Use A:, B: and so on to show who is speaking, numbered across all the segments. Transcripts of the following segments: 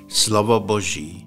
A: Slovo Boží.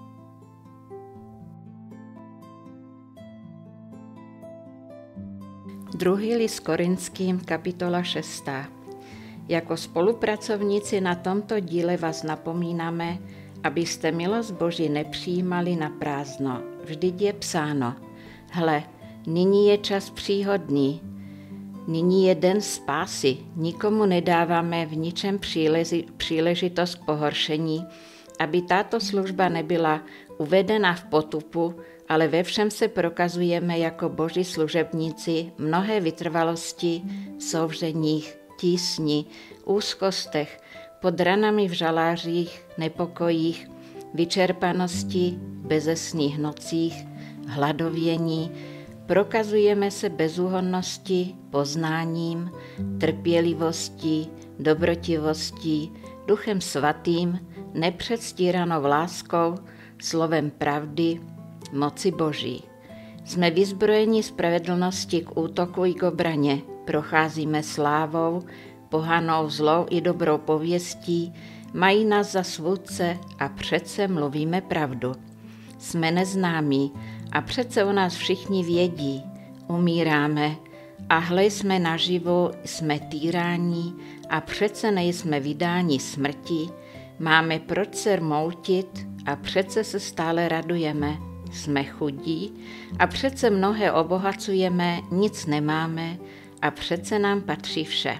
B: Druhý list Korinským, kapitola 6. Jako spolupracovníci na tomto díle vás napomínáme, abyste milost Boží nepřijímali na prázdno. Vždyť je psáno: Hle, nyní je čas příhodný, nyní je den spásy, nikomu nedáváme v ničem příležitost k pohoršení, aby tato služba nebyla uvedena v potupu, ale ve všem se prokazujeme jako Boží služebníci, mnohé vytrvalosti, souřeních, tísni, úzkostech, pod ranami v žalářích, nepokojích, vyčerpanosti, bezesných nocích, hladovění, prokazujeme se bezúhonnosti, poznáním, trpělivostí, dobrotivostí, Duchem Svatým, nepředstíranou láskou, slovem pravdy, moci Boží. Jsme vyzbrojeni spravedlnosti k útoku i k obraně, procházíme slávou, pohanou zlou i dobrou pověstí, mají nás za svůdce a přece mluvíme pravdu. Jsme neznámí a přece o nás všichni vědí, umíráme a hle jsme naživu, jsme týráni a přece nejsme vydáni smrti, máme proč se rmoutit a přece se stále radujeme, jsme chudí a přece mnohé obohacujeme, nic nemáme a přece nám patří vše.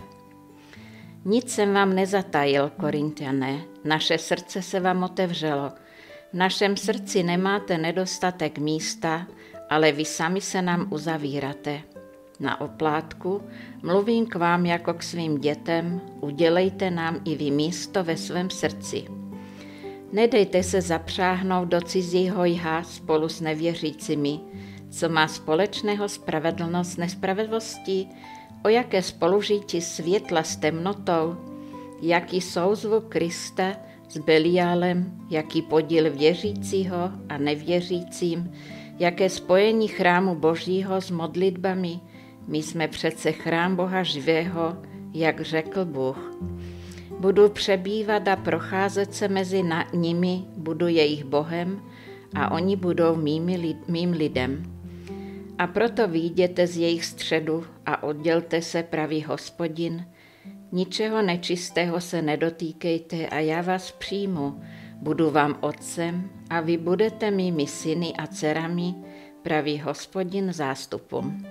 B: Nic jsem vám nezatajil, Korinťané, naše srdce se vám otevřelo. V našem srdci nemáte nedostatek místa, ale vy sami se nám uzavíráte. Na oplátku mluvím k vám jako k svým dětem, udělejte nám i vy místo ve svém srdci. Nedejte se zapřáhnout do cizího jha spolu s nevěřícími, co má společného spravedlnost s nespravedlností, o jaké spolužití světla s temnotou, jaký souzvuk Krista s Beliálem, jaký podíl věřícího a nevěřícím, jaké spojení chrámu Božího s modlitbami. My jsme přece chrám Boha živého, jak řekl Bůh. Budu přebývat a procházet se mezi nimi, budu jejich Bohem a oni budou mým lidem. A proto vyjděte z jejich středu a oddělte se, praví Hospodin. Ničeho nečistého se nedotýkejte a já vás přijmu. Budu vám otcem a vy budete mými syny a dcerami, praví Hospodin zástupům.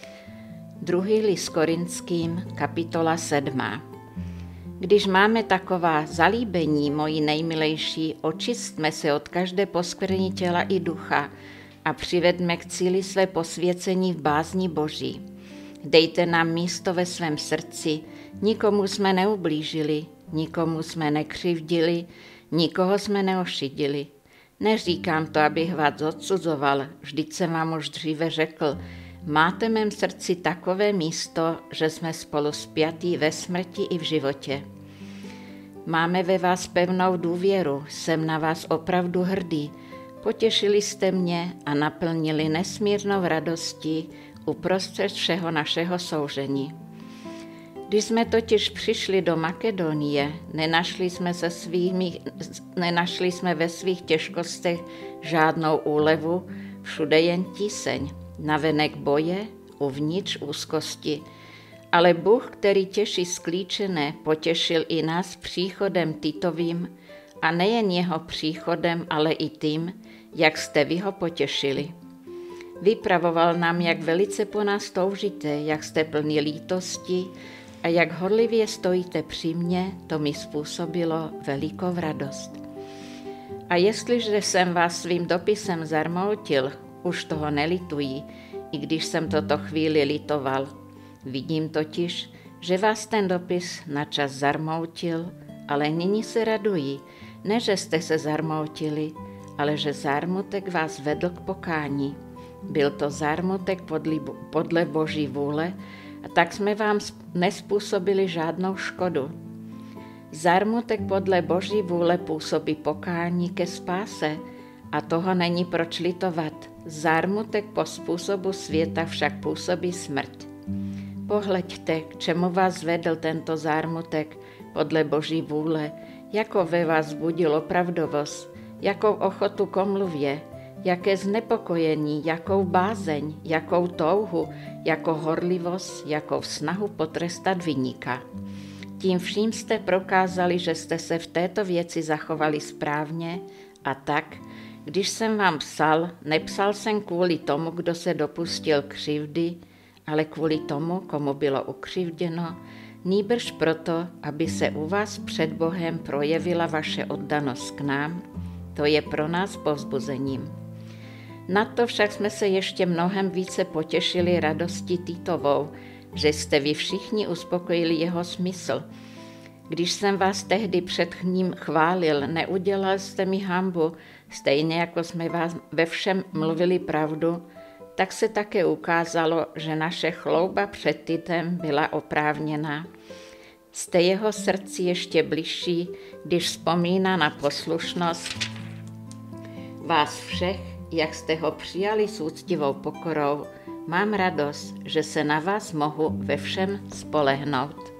B: Druhý list Korinským, kapitola 7. Když máme taková zalíbení, moji nejmilejší, očistme se od každé poskvrny těla i ducha a přivedme k cíli své posvěcení v bázni Boží. Dejte nám místo ve svém srdci, nikomu jsme neublížili, nikomu jsme nekřivdili, nikoho jsme neošidili. Neříkám to, abych vás odsuzoval, vždyť jsem vám už dříve řekl, máte v mém srdci takové místo, že jsme spolu spjatí ve smrti i v životě. Máme ve vás pevnou důvěru, jsem na vás opravdu hrdý, potěšili jste mě a naplnili nesmírnou radostí uprostřed všeho našeho soužení. Když jsme totiž přišli do Makedonie, nenašli jsme ve svých těžkostech žádnou úlevu, všude jen tíseň, navenek boje, uvnitř úzkosti. Ale Bůh, který těší sklíčené, potěšil i nás příchodem Titovým, a nejen jeho příchodem, ale i tím, jak jste vy ho potěšili. Vypravoval nám, jak velice po nás toužíte, jak jste plní lítosti a jak horlivě stojíte při mně, to mi způsobilo velikou radost. A jestliže jsem vás svým dopisem zarmoutil, už toho nelituji, i když jsem toto chvíli litoval. Vidím totiž, že vás ten dopis na čas zarmoutil, ale nyní se raduji, ne že jste se zarmoutili, ale že zármutek vás vedl k pokání. Byl to zármutek podle Boží vůle, a tak jsme vám nespůsobili žádnou škodu. Zármutek podle Boží vůle působí pokání ke spáse, a toho není proč litovat. Zármutek po způsobu světa však působí smrt. Pohleďte, k čemu vás vedl tento zármutek podle Boží vůle, Jako ve vás budil opravdovost, jakou ochotu k omluvě, jaké znepokojení, jakou bázeň, jakou touhu, jakou horlivost, jakou snahu potrestat viníka. Tím vším jste prokázali, že jste se v této věci zachovali správně a tak, když jsem vám psal, nepsal jsem kvůli tomu, kdo se dopustil křivdy, ale kvůli tomu, komu bylo ukřivděno, nýbrž proto, aby se u vás před Bohem projevila vaše oddanost k nám, to je pro nás povzbuzením. Na to však jsme se ještě mnohem více potěšili radostí Titovou, že jste vy všichni uspokojili jeho smysl. Když jsem vás tehdy před ním chválil, neudělal jste mi hanbu, stejně jako jsme vás ve všem mluvili pravdu, tak se také ukázalo, že naše chlouba před Titem byla oprávněná. Jste jeho srdci ještě bližší, když vzpomíná na poslušnost vás všech, jak jste ho přijali s úctivou pokorou. Mám radost, že se na vás mohu ve všem spolehnout.